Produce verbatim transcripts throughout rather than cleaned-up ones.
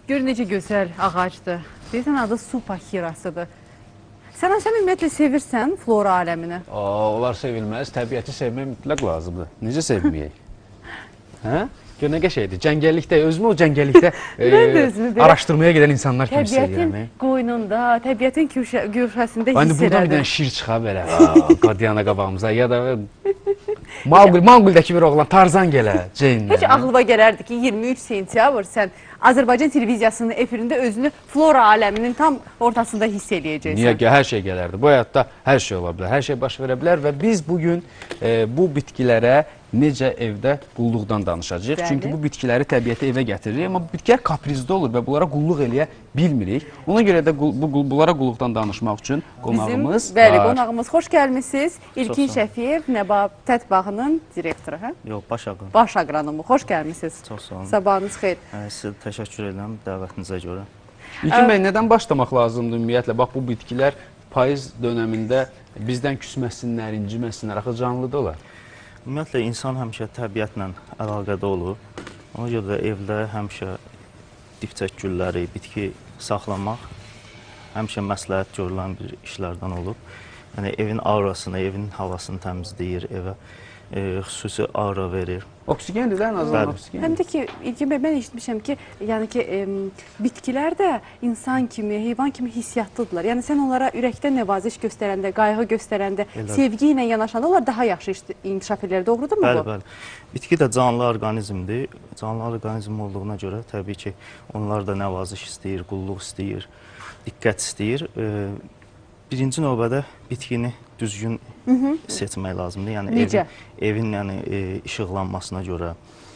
Gör necə gözəl ağacdır. Deyirsən, adı su pakirasıdır. Sən, sən ümumiyyətlə sevirsən flora aləmini? Aa, onlar sevilməz. Təbiəti sevmək mütləq lazımdır. Necə sevməyək? Hə? Gör nə qəşəkdir. Cəngəllikdə, özümü o cəngəllikdə e, araşdırmaya gedən insanlar kimi sevirəm. Təbiətin qoynunda, təbiətin gürşəsində hiss elədim. Buradan bir dənə şir çıxa belə, qadiyana qabağımıza, ya da Maqlidəki bir oğlan, Tarzan gələ, Ceyn. Heç ağlıma gələrdi ki, iyirmi üç sentyabr sən Azərbaycan televiziyasının efirində özünü flora aləminin tam ortasında hiss eləyəcəksən. Niyə ki, hər şey gələrdi. Bu həyatda hər şey ola bilər, hər şey baş verə bilər və biz bugün e, bu bitkilərə necə evdə qulluqdan danışacağıq. Bəli. Çünki bu bitkiləri təbiətə evə gətiririk, amma bitkilər kaprizdə olur və bunlara qulluq eləyə bilmirik. Ona görə də bu, bu, bunlara qulluqdan danışmaq üçün qonağımız Bizim, bəli, var. Qonağımız xoş gəlmişsiniz. İlkin Şəfiyev, Nəbatat bağının direktoru, hə? Yox, baş aqran. Baş aqranımı, xoş gəlmişsiniz. Çox sağ olun. Sabahınız xeyir. Hə, sizə təşəkkür edirəm dəvətinizə görə. İlkin bəy, nədən başlamaq lazımdır ümumiyyətlə? Bax, bu bitkilər payız dönəmində bizdən küsməsinlər, inciməsinlər, axı canlıdırlar. Ümumiyyətlə, insan həmişə təbiətlə əlaqədə olur. Ona görə də evdə həmişə dibçək gülləri, bitki saxlamaq həmişə məsləhət görülən bir işlərdən olub. Yəni, evin aurasını, evin havasını təmizləyir, evə e, xüsusi aura verir. Oksigendir də, ən azından oksigen. Həm də ki, İlkin bəy, mən eşitmişəm ki, yəni ki, e, bitkilər də insan kimi, heyvan kimi hissiyatlıdırlar. Yəni, sən onlara ürəkdən nəvaziş göstərəndə, qayğı göstərəndə, Elə. sevgi ilə yanaşanda onlar daha yaxşı inkişaf edir. Doğrudurmu bəli, bu? Bəli, bitki də canlı orqanizmdir. Canlı orqanizm olduğuna görə təbii ki, onlar da nəvaziş istəyir, qulluq istəyir, diqqət istəyir. E, birinci növbədə bitkini düzgün Hı -hı. seçmək lazımdır. Yəni Necə? Evin, evin yəni, e, işıqlanmasına görə,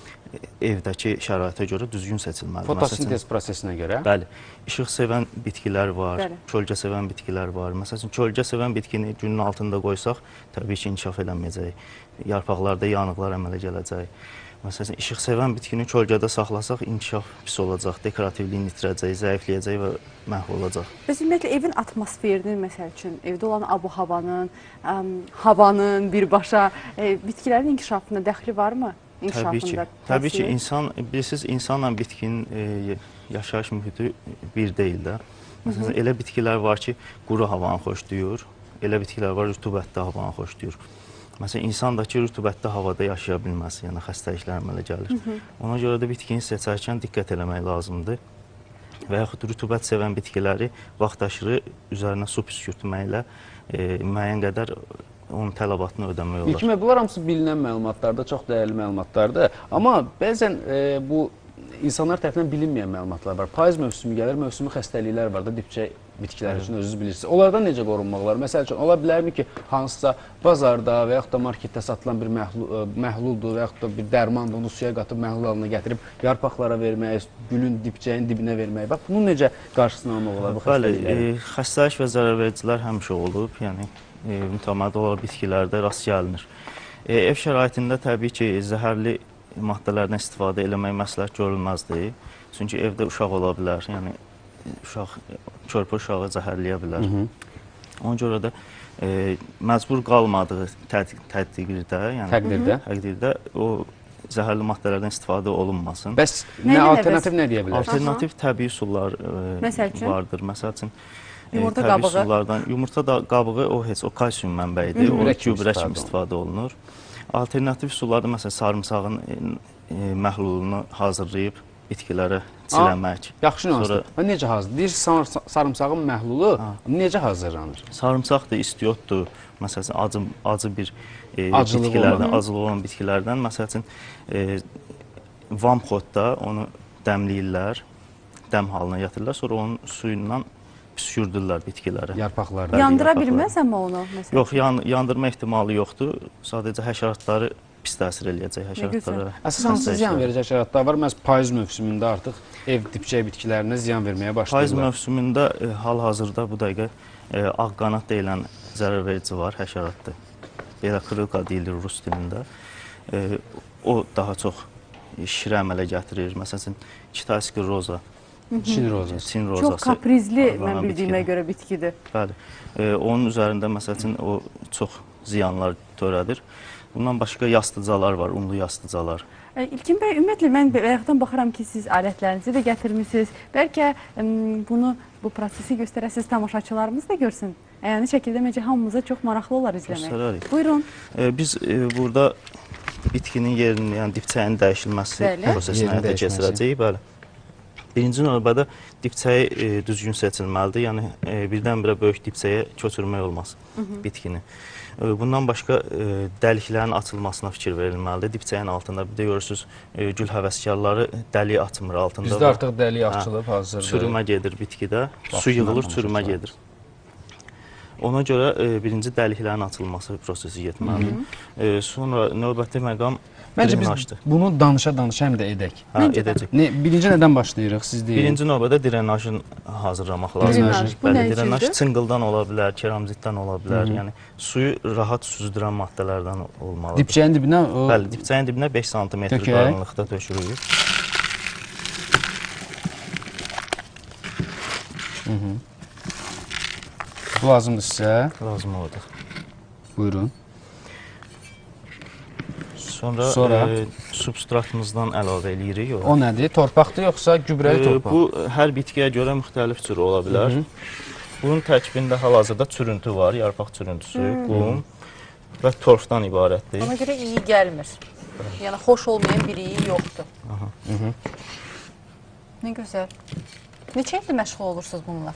evdəki şəraitə görə düzgün seçilməlidir. Fotosintez prosesinə görə? Bəli. İşıq sevən bitkilər var, Bəli. kölgə sevən bitkilər var. Məsəl üçün, kölgə sevən bitkini günün altında qoysaq, təbii ki, inkişaf eləməyəcək. Yarpaqlarda yanıqlar əmələ gələcək. Məsələn, işıq sevən bitkini kölgədə saxlasaq, inkişaf pis olacaq, dekorativliyin itirəcək, zəifləyəcək və məhv olacaq. Bəs ümumiyyətlə, evin atmosferinin, məsəl üçün, evdə olan abu-havanın, havanın birbaşa e, bitkilərin inkişafına dəxli varmı? Təbii ki, təbii ki, insan, bilirsiniz, insanla bitkinin e, yaşayış mühiti bir deyil də. Məsələn, elə bitkilər var ki, quru havanı xoşlayır, elə bitkilər var, rütubətli havanı xoşlayır. Məsələn, insan da ki, rütubətli havada yaşaya bilməz, yəni xəstəliklər əmələ gəlir. Hı -hı. Ona görə də bitkini seçərkən diqqət eləmək lazımdır. Və yaxud rütubət sevən bitkiləri vaxtaşırı üzərinə su püskürtməklə e, müəyyən qədər onun tələbatını ödəmək olar. İlkin bəy, bunlar hamısı bilinən məlumatlardır, çox dəyərli məlumatlardır. Amma bəzən e, bu insanlar tərəfindən bilinməyən məlumatlar var. Payız mövsümü gəlir, mövsümü xəstəliklər var da, dibçək bitkilər üçün özünüz bilirsiniz. Onlardan necə qorunmaq olar? Məsəl üçün, ola bilərmi ki, hansısa bazarda və yaxud da marketdə satılan bir məhlul, məhluldur və yaxud da bir dərmandır, onu suya qatıb məhlul halına gətirib yarpaqlara vermək, gülün dibçəyin dibinə vermək. Bax, bunun necə qarşısını almaq olar bu xəstəlikləri? Bəli, e, xəstəlik və zərərvericilər həmişə olub, yəni e, mütəmadi olaraq bitkilərdə rast gəlinir. E, ev şəraitində təbii ki, zəhərli maddələrdən istifadə eləmək məsləhət görülməzdir. Çünki evdə uşaq ola bilər, yəni uşaq, körpə uşağı zəhərləyə bilər. Hı -hı. Ona görə də e, məcbur qalmadığı tədqiqdə, yəni təqdirdə, təqdirdə o zəhərli maddələrdən istifadə olunmasın. Bəs nə alternativ nə deyə bilərsiniz? Alternativ təbii üsullar e, vardır. Məsəl üçün, yumurta qabığı. Sulardan, yumurta da qabığı o heç o kalsium mənbəyidir. O gübrə kimi istifadə olunur. Alternativ sularda məsələn sarımsağın e, e, məhlulunu hazırlayıb bitkilərə çiləmək. Yaxşı nüansdır. Necə hazırlanır? Deyir, sarımsağın məhlulu ha. necə hazırlanır? Sarımsaq da istiotdur. Məsələn, acı, acı bir e, bitkilərdən, acılı olan bitkilərdən. Məsələn, e, vamxotda onu dəmləyirlər, dəm halına gətirirlər, sonra onun suyundan püskürdürlər bitkiləri. Yarpaqlarda. Yandıra bilməz amma onu? Məsələn. Yox, yan, yandırma ehtimalı yoxdur. Sadəcə həşəratları pis təsir eləyəcək həşəratlara. Əsasən hansı ziyan verəcək həşəratlar var? Məhz payız mövsümündə artıq ev dibçək bitkilərinə ziyan verməyə başlayırlar. Payız mövsümündə e, hal-hazırda bu dəqiqə e, ağ qanat deyilən zərərverici var, həşəratdır. Belə krılka deyilir rus dilində. E, o daha çox şirə əmələ gətirir. Məsələn, kitayski roza. Çin rozası. Çin rozası. Çox kaprizli, mən bildiyimə görə bitkidir. Bəli. E, onun üzərində məsələn o çox ziyanlar törədir. Bundan başqa yastıcalar var, unlu yastıcalar. E, İlkin bəy, ümumiyyətlə mən bayaqdan baxıram ki, siz alətlərinizi də gətirmisiniz. Bəlkə m, bunu, bu prosesi göstərəsiniz, tamaşaçılarımız da görsün. Yəni şəkildə məncə hamımıza çox maraqlı olar izləmək. Göstərərik. Buyurun. E, biz e, burada bitkinin yerinin, yəni dibçəyin dəyişilməsi Bəli. prosesini Yerin həyata dəyişməsi. keçirəcəyik. Bəli. Birinci növbədə dibçəyi e, düzgün seçilməlidir. Yəni e, birdən-birə böyük dibçəyə köçürmək olmaz Hı -hı. bitkini. E, bundan başqa e, dəliklərin açılmasına fikir verilməlidir. Dibçəyin altında bir də görürsüz e, gül həvəskarları dəlik açmır altında. Bizdə artıq dəlik açılıb hazırdır. Çürümə gedir bitkidə, Bax, su yığılır, bundan çürümə danışırlar. gedir. Ona görə e, birinci dəliklərin açılması prosesi getməlidir. E, sonra növbəti məqam Məncə biz drenajdır. bunu danışa-danışa həm də edək. Hə, edəcək. Ne, birinci nədən başlayırıq siz deyin? Birinci növbədə drenajın hazırlamaq lazımdır. Drenaj, bu nə Bəli, drenaj üçündür? çınqıldan ola bilər, keramzitdən ola bilər. Hı -hı. Yəni suyu rahat süzdürən maddələrdən olmalıdır. Dibçəyin dibinə o... Bəli, dibçəyin dibinə beş santimetr Tökək. qalınlıqda tökürük. Hı -hı. Bu lazımdır sizə. Lazım olacaq. Buyurun. Sonra, Sonra? E, substratımızdan əlavə eləyirik. O nədir? Torpaqdır yoxsa gübrəli E, torpaq? bu hər bitkiyə görə müxtəlif cür ola bilər. Hı -hı. Bunun tərkibində hal-hazırda çürüntü var, yarpaq çürüntüsü, qum və torfdan ibarətdir. Ona görə iyi gəlmir. Yəni xoş olmayan bir iyi yoxdur. Aha. Hı -hı. Nə gözəl. Neçə ildir məşğul olursunuz bununla?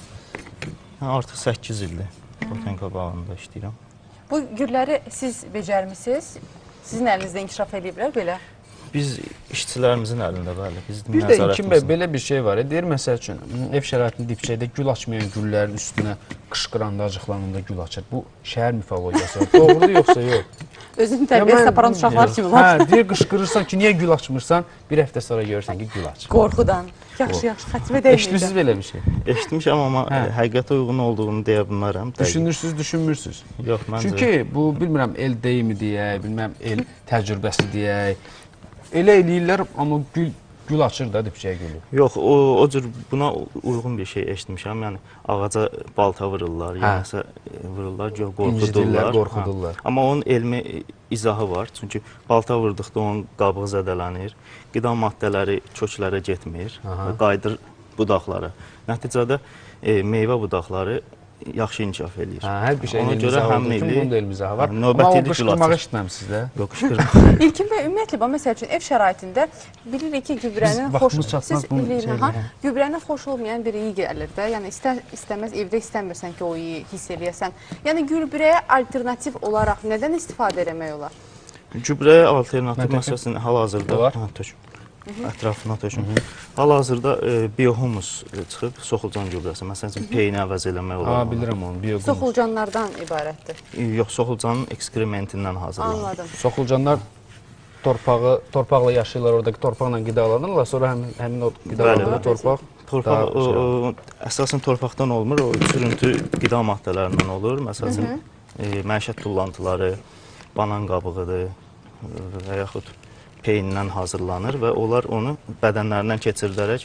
Hə, artıq səkkiz ildir botanika bağında işləyirəm. Bu gülləri siz becərmisiniz? Sizin əlinizdə inkişaf ediblər belə? Biz işçilərimizin əlində, bəli. Bizim Bir də İlkin bəy, nəzarətimizdə. belə bir şey var. Deyir, məsəl üçün, ev şəraitində dibçəkdə gül açmayan güllərin üstünə qışqıranda, acıqlananda gül açır. Bu şəhər mifologiyası. Doğrudur yoxsa yox? Özünü tərbiyəsi aparan uşaqlar kimi var. Hə, deyir, qışqırırsan ki, niyə gül açmırsan? Bir həftə sonra görürsən ki, gül açır. Qorxudan. Yaxşı, yaxşı, xətrimə dəyməyəcəm. Eşitmişsiniz belə bir şey? Eşitmişəm, amma Hə. e, həqiqətə uyğun olduğunu deyə bilmərəm. dəqiq. Düşünürsünüz, düşünmürsünüz. Yox, məncə. Çünki bu, bilmirəm, el deyimi deyək, bilməm, el təcrübəsi deyək. Elə eləyirlər, amma gül, gül açır da dibçəyə gülü. Yox, o, o cür buna uyğun bir şey eşitmişəm. Yəni ağaca balta vururlar, ya Hə. nəsə e, vururlar, gör İncidirlər, qorxudurlar. qorxudurlar. Hə. Amma onun elmi e, izahı var. Çünki balta vurduqda onun qabığı zədələnir, qida maddələri köklərə getmir Aha. və qayıdır budaqlara. Nəticədə e, meyvə budaqları yaxşı inkişaf eləyir. Hə, hər bir şey Ona elmi görə izahı həm olduğu kimi milli, bunun da elmi izahı var. hə, Amma növbəti o ili gül qışqırmağı açır. eşitməmisiz də. Yox, qışqırma. İlkin bəy, ümumiyyətlə, bax, məsəl üçün, ev şəraitində bilirik ki, gübrənin Biz xoş... vaxtımız çatmaz Siz bunu eləyin, şey aha, eləyə. gübrənin xoş olmayan bir iyi gəlir də. Yəni, istər, istəməz, evdə istəmirsən ki, o iyi hiss eləyəsən. Yəni, gübrəyə alternativ olaraq nədən istifadə eləmək olar? Gübrəyə alternativ Mən məsələsini hal-hazırda Var. hə, tökün. Ətrafına tökün. Hal-hazırda e, biohumus e, çıxıb, soxulcan gübrəsi. Məsələn üçün peyini əvəz eləmək olar. Ha, onu. bilirəm onu, bioqum. Soxulcanlardan ibarətdir. E, Yox, soxulcanın ekskrementindən hazırlanır. Anladım. Soxulcanlar torpağı, torpaqla yaşayırlar, oradakı torpaqla qidalanırlar, sonra həmin, həmin o qidalandığı Bəli. torpaq Torpaq daha o, şey o, əsasən torpaqdan olmur, o çürüntü qida maddələrindən olur. Məsələn, e, məişət tullantıları, banan qabığıdır e, və yaxud peyindən hazırlanır və onlar onu bədənlərindən keçirilərək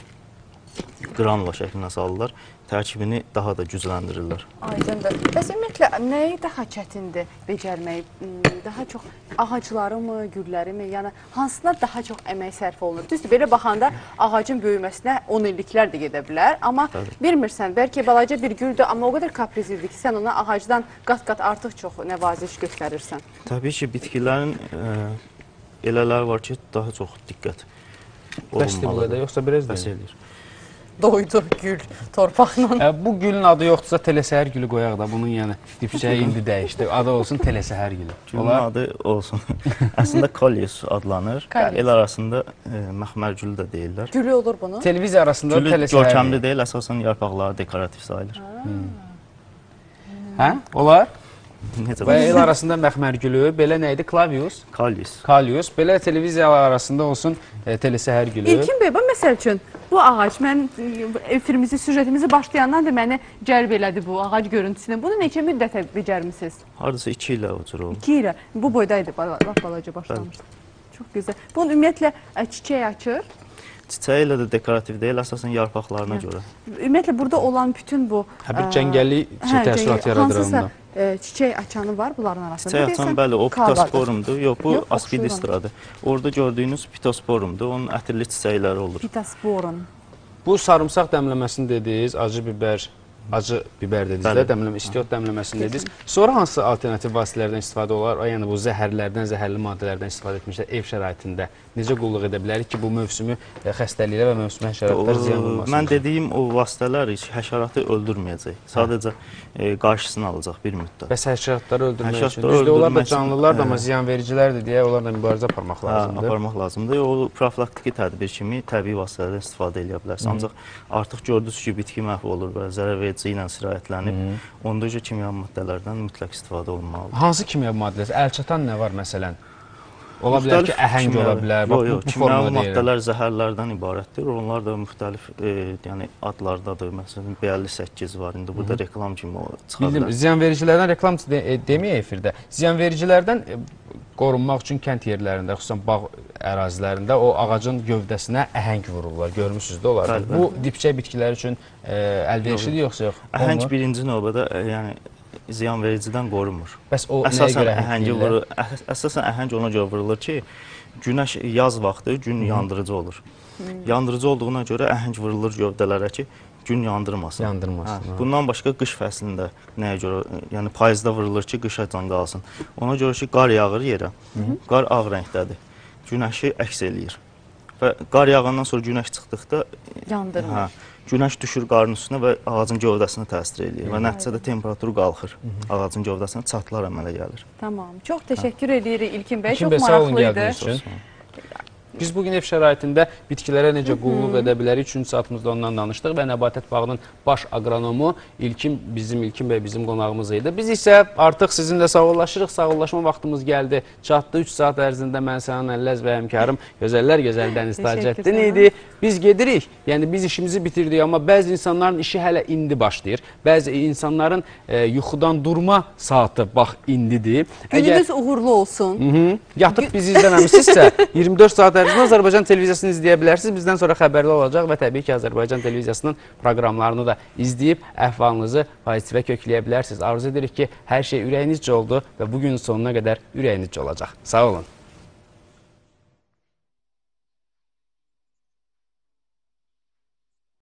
qranula şəklinə salırlar. Tərkibini daha da gücləndirirlər. Aydındır. Bəs ümumiyyətlə, nəyi daha çətindir becərmək? Hmm, Daha çox ağacları mı, gülləri mi? Yəni, hansına daha çox əmək sərf olunur? Düzdür, belə baxanda ağacın böyüməsinə on illiklər də gedə bilər. Amma bilmirsən, bəlkə balaca bir güldür, amma o qədər kaprizlidir ki, sən ona ağacdan qat-qat artıq çox nəvaziş göstərirsən. Təbii ki, bitkilərin e, elələri var ki, daha çox diqqət bəsdir bu qədər, yoxsa biraz bəs deyil. eləyir. Doydu gül torpaqla. Ə, bu gülün adı yoxdursa telesəhər gülü qoyaq da, bunun yəni dibçəyi indi dəyişdi. Adı olsun telesəhər gülü. Gülün adı olsun. Əslində Kalius adlanır. Kalius. El arasında e, məxmər gülü də deyirlər. Gülü olur bunun. Televiziya arasında Gülü telesəhər görkəmli gülü. deyil, əsasən yarpaqları dekorativ sayılır. Hə? Olar? Necə Və bu? el arasında məxmər gülü, belə nə idi? Klavius, Kalius. Kalius. Belə televiziyalar arasında olsun e, telesəhər gülü. İlkin bəy, bax, məsəl üçün, bu ağac, mən e, efirimizi, süjetimizi başlayandan da məni cəlb elədi bu ağac görüntüsünə. Bunu neçə müddətə becərmisiniz? Hardasa iki ilə o cür oldu. İki ilə. Bu boydaydı, bala- lap balaca başlamışdı. Çox gözəl. Bunun ümumiyyətlə ə, çiçək açır. Çiçəyi ilə də dekorativ deyil, əsasən yarpaqlarına görə. Ümumiyyətlə burada olan bütün bu Hə, bir ə, cəngəllik şey, hə, təəssürat cəngəl- yaradır hansısa, onda. e, çiçək açanı var bunların arasında. Çiçək açan, Deyəsən, bəli, o karlardır. pitosporumdur. Yox, bu Yox, aspidistradır. Orada gördüyünüz pitosporumdur. Onun ətirli çiçəkləri olur. Pitosporum. Bu sarımsaq dəmləməsini dediniz, acı biber, acı biber dediniz də, Bəli. dəmləmə, istiot dəmləməsini dediniz. Sonra hansı alternativ vasitələrdən istifadə olar? Yəni bu zəhərlərdən, zəhərli maddələrdən istifadə etmişlər ev şəraitində. Necə qulluq edə bilərik ki, bu mövsümü e, xəstəliklər və mövsümü həşəratlar ziyan vurmasın? Mən dediyim o vasitələr heç həşəratı öldürməyəcək. Sadəcə e, qarşısını alacaq bir müddət. Bəs həşəratları öldürmək üçün. Həşəratları Düzdür, onlar da öldürmək üçün, canlılar da, amma hə. ziyan vericilərdir deyə onlarla mübarizə aparmaq Hə, lazımdır. aparmaq lazımdır. O profilaktiki tədbir kimi təbii vasitələrdən istifadə edə bilərsiniz. Ancaq artıq gördünüz ki, bitki məhv olur və zərər verici ilə sirayətlənib. Onda isə kimya maddələrdən mütləq istifadə olunmalıdır. Hansı kimya maddəsi? Əlçatan nə var məsələn? Ola bilər ki, əhəng ola bilər. Yox, yox, bu kimyavi formada deyirəm. maddələr zəhərlərdən ibarətdir. Onlar da müxtəlif e, yəni adlardadır. Məsələn, B əlli səkkiz var. İndi burada reklam kimi o çıxa Bildim, bilər. ziyan vericilərdən reklam de, e, deməyək efirdə. Ziyan vericilərdən e, qorunmaq üçün kənd yerlərində, xüsusən bağ ərazilərində o ağacın gövdəsinə əhəng vururlar. Görmüsünüz də onları. Bəli, Bu dipçək bitkilər üçün e, əlverişlidir yoxsa yox? Əhəng Olmur? birinci növbədə e, yəni ziyan vericidən qorunmur. Bəs o nəyə Əsasən görə əhəngi əhəng vurur. Əs əsasən əhəng ona görə vurulur ki, günəş yaz vaxtı gün yandırıcı olur. Yandırıcı olduğuna görə əhəng vurulur gövdələrə ki, gün yandırmasın. Yandırmasın. Hə. Bundan başqa qış fəslində nəyə görə, yəni payızda vurulur ki, qışa can qalsın. Ona görə ki, qar yağır yerə. Qar ağ rəngdədir. Günəşi əks eləyir. Və qar yağandan sonra günəş çıxdıqda Yandırmır. hə, günəş düşür qarın üstünə və ağacın gövdəsinə təsir eləyir və nəticədə temperatur qalxır. Ağacın gövdəsinə çatlar əmələ gəlir. Tamam. Çox təşəkkür edirik İlkin bəy. İlkin Çox bəy, sağ olun maraqlı idi. gəldiyiniz üçün. Biz bugün ev şəraitində bitkilərə necə qulluq edə bilərik? Üçüncü saatımızda ondan danışdıq və Nəbatət Bağının baş aqronomu İlkin, bizim İlkin bəy bizim qonağımız idi. Biz isə artıq sizinlə sağollaşırıq. Sağollaşma vaxtımız gəldi. Çatdı üç saat ərzində mən sənin Əlləz və həmkarım gözəllər gözəl Dəniz Tacəddin idi. Biz gedirik. Yəni biz işimizi bitirdik, amma bəzi insanların işi hələ indi başlayır. Bəzi insanların e, yuxudan durma saatı bax indidir. Gününüz uğurlu olsun. Hı -hı. Yatıb bizi izləməmisinizsə iyirmi dörd saat ərzində Azərbaycan televiziyasını izləyə bilərsiniz. Bizdən sonra xəbərli olacaq və təbii ki, Azərbaycan televiziyasının proqramlarını da izləyib əhvalınızı pozitivə kökləyə bilərsiniz. Arzu edirik ki, hər şey ürəyinizcə oldu və bugünün sonuna qədər ürəyinizcə olacaq. Sağ olun.